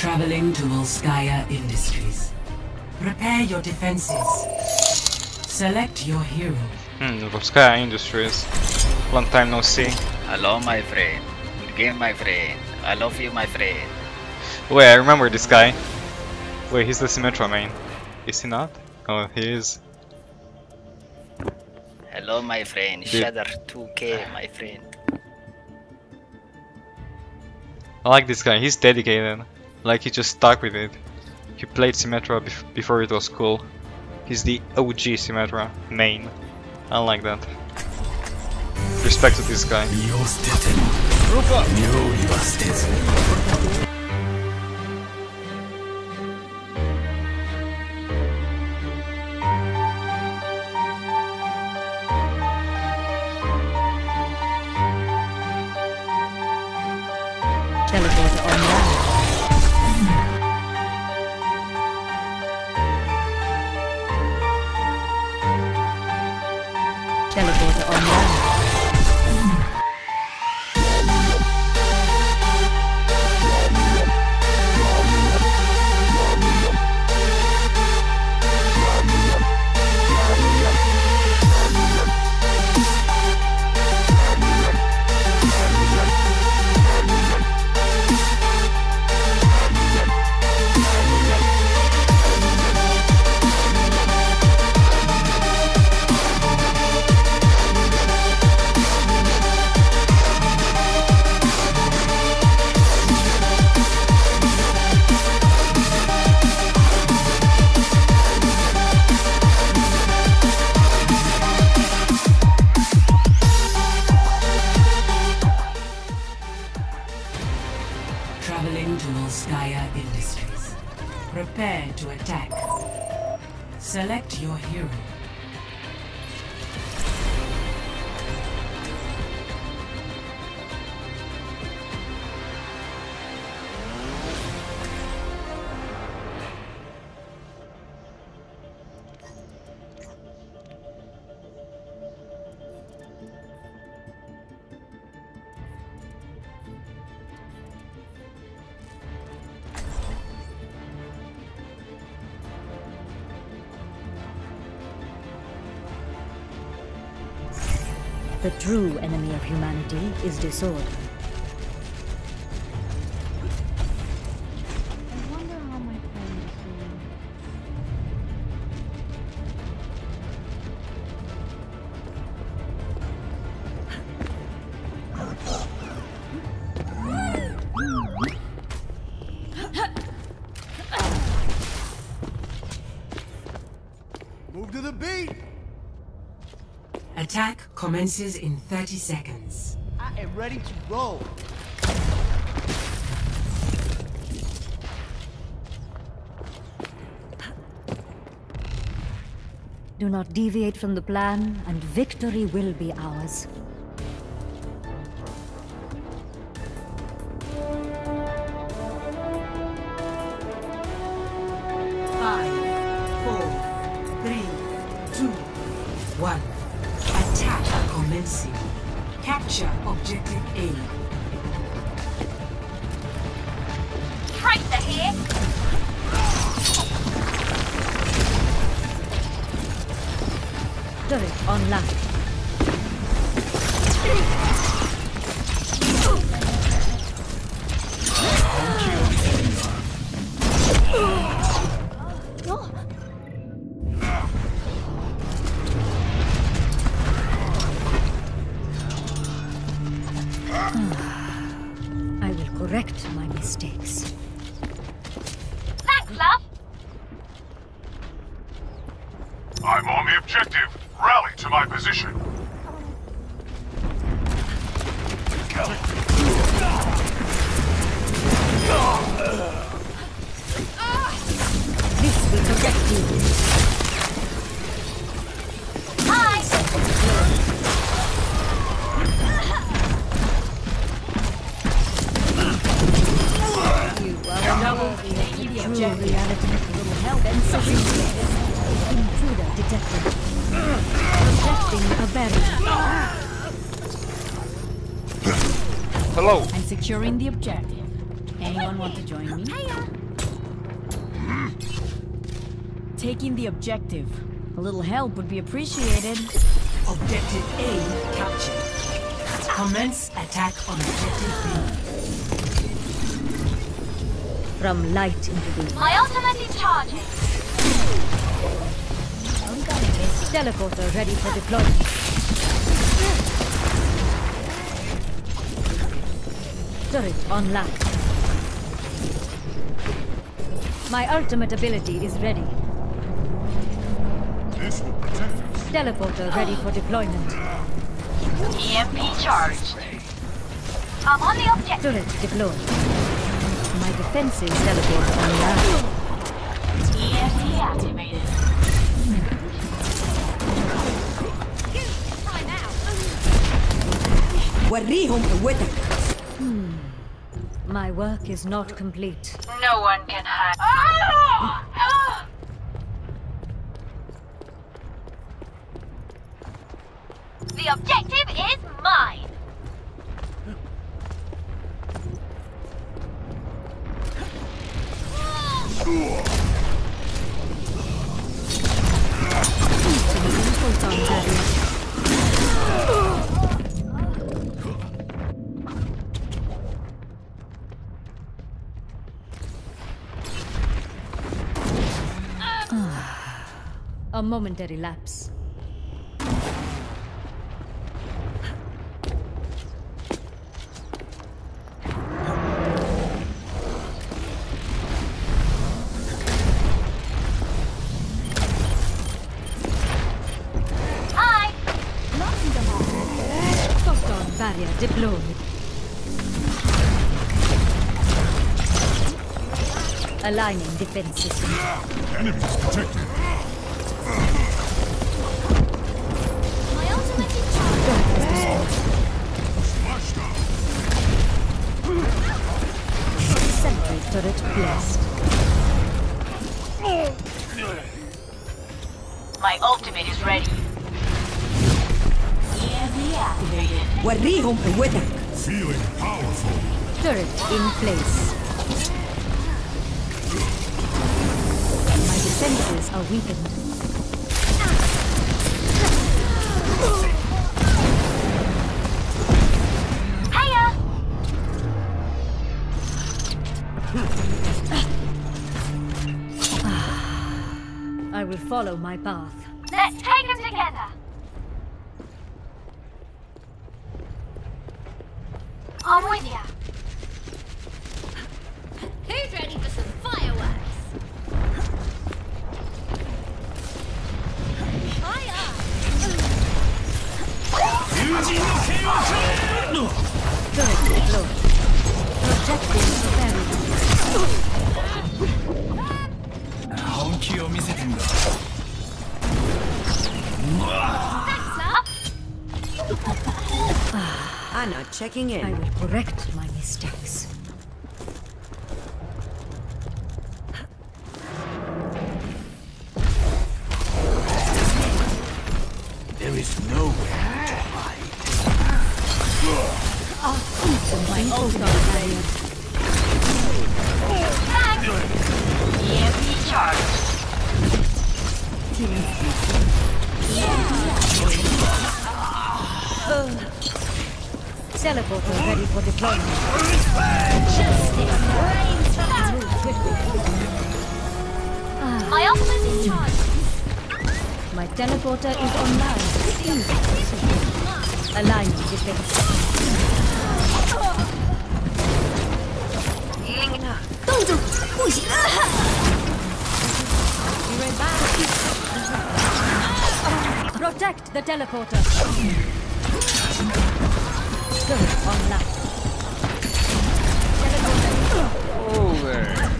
Traveling to Volskaya Industries. Prepare your defenses. Select your hero. Volskaya Industries. Long time no see. Hello, my friend. Good game, my friend. I love you, my friend. Wait, I remember this guy. Wait, he's the Symmetra main. Is he not? Oh, he is. Hello, my friend. Dude. Shudder 2K, my friend. I like this guy, he's dedicated. Like, he just stuck with it. He played Symmetra before it was cool. He's the OG Symmetra main. I like that. Respect to this guy. Teleporter online. Teleporter online. Traveling to Volskaya Industries. Prepare to attack. Select your hero. The true enemy of humanity is disorder. I wonder how my friend is doing. Move to the beat! Attack commences in 30 seconds. I am ready to roll. Do not deviate from the plan, and victory will be ours. Five, four, three, two, one. Attack commencing. Capture objective A. Tracer here. Turret online. I will correct my mistakes. Thanks, love. I'm on the objective. Rally to my position. This will protect you. Hi. True reality will help and succeed. Intruder detected. Protecting a barrier. Hello! I'm securing the objective. Anyone want to join me? Taking the objective. A little help would be appreciated. Objective A captured. Commence attack on objective B. From light into the My ultimate is charging. teleporter ready for deployment. Turret online. My ultimate ability is ready. This will protect us. Teleporter ready for deployment. EMP charged. I'm on the objective. Turret deployed. My defenses teleport online. EMP activated. My work is not complete. No one can hide. The objective is mine. Photon barrier. A momentary lapse. Hi. Photon barrier deployed. Aligning defense system. Enemies detected. My ultimate is charged. Splashdown. Sentry turret placed. My ultimate is ready. EMP activated. Feeling powerful. Turret in place. My defenses are weakened. Hiya. I will follow my path. Let's take them together. I'm with ya. Who's ready for some fireworks? Turret deployed. Projecting barrier. 本気を見せてんだ。 Anna checking I in. will correct my mistakes. There is nowhere to hide. My photon barrier. EMP charged. Teleporter ready for deployment. Move quickly. My ultimate is charged. My teleporter is online. Aligning defense. Protect the teleporter. Turret online. Teleporter. Over.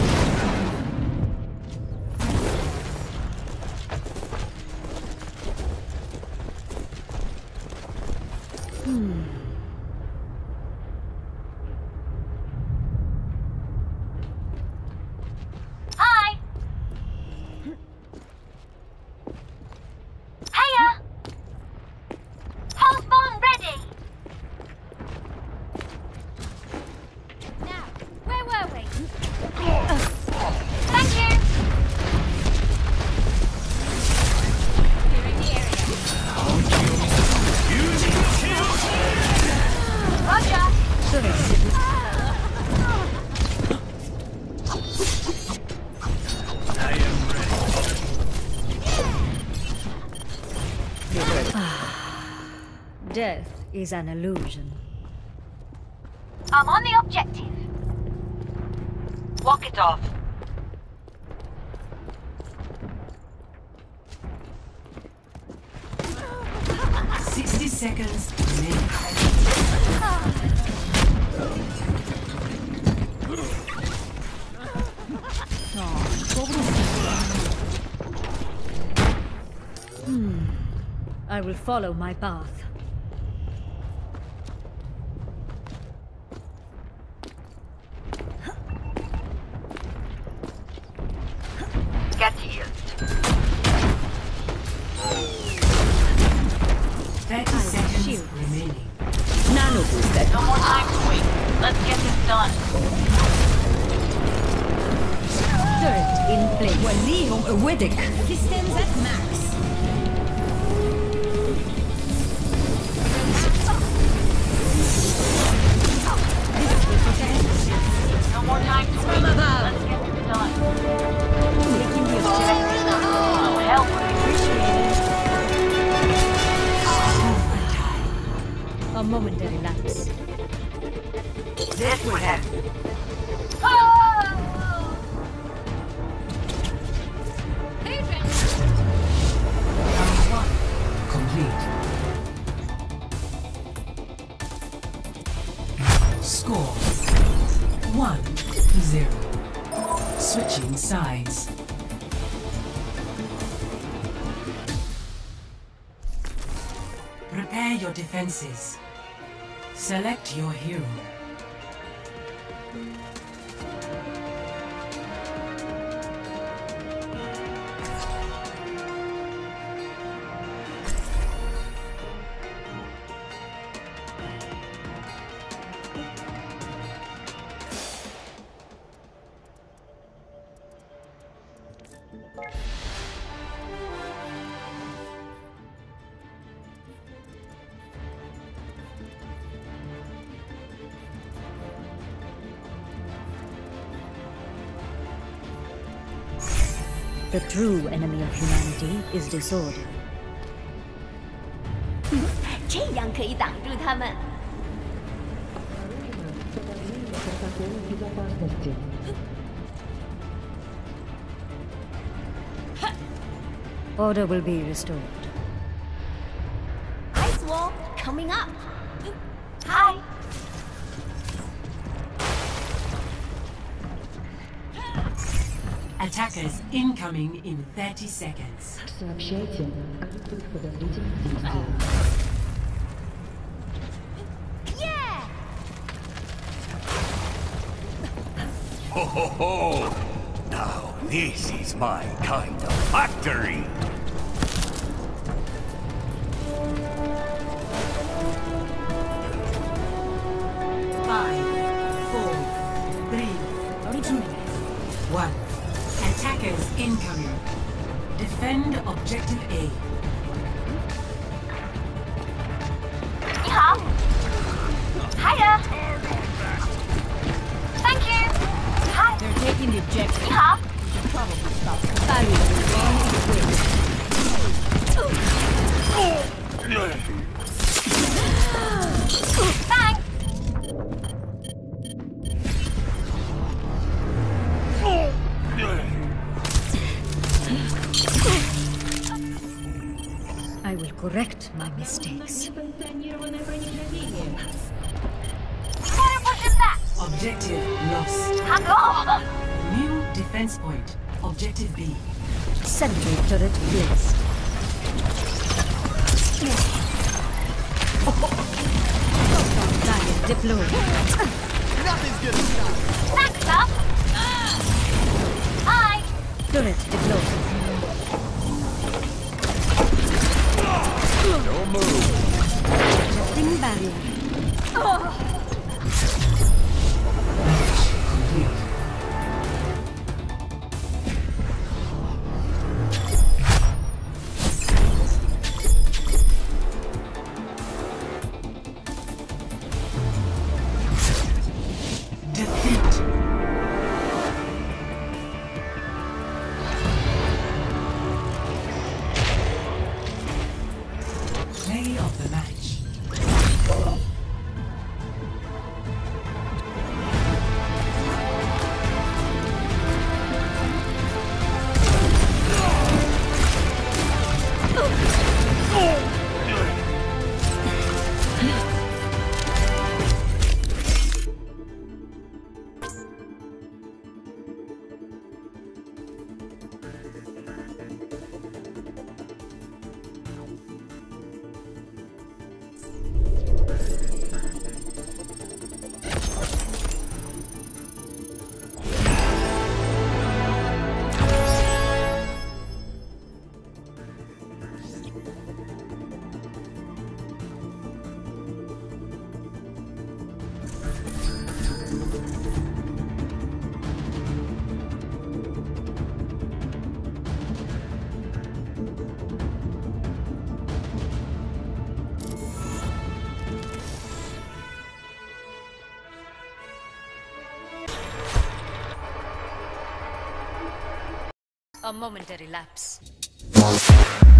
Hi. Hiya. Pulse bomb ready. Now, where Death is an illusion. I'm on the objective. Walk it off. 60 seconds remaining. I will follow my path. Get here. 30 seconds remaining. Nano booster. No more time to wait. Let's get this done. Turret in place. Walihum Awedic. Systems at max. No more time to wait. Let's get this done. Taking the objective. No help would be appreciated. A momentary lapse. This would help. Round 1 complete. Score 1-0. Switching sides. Prepare your defenses. Select your hero. The true enemy of humanity is disorder. 这样可以挡住他们。 Order will be restored. Ice wall coming up. Hi. Attackers incoming in 30 seconds. Yeah. Ho ho ho! Now this is my kind of factory! Five, four, three, two, one. Attackers incoming. Defend objective A. 你好。Hiya. Thank you. Hi. They're taking the objective. 你好。 Probably stop. Thanks. I will correct my mistakes. Better push it back. Objective lost. Hello. New defense point. Objective B. Sentry turret placed. Guardian deployed. Thanks, up. Hi. Turret deployed. No move! Projecting barrier. Defeat. Play of the match. A momentary lapse.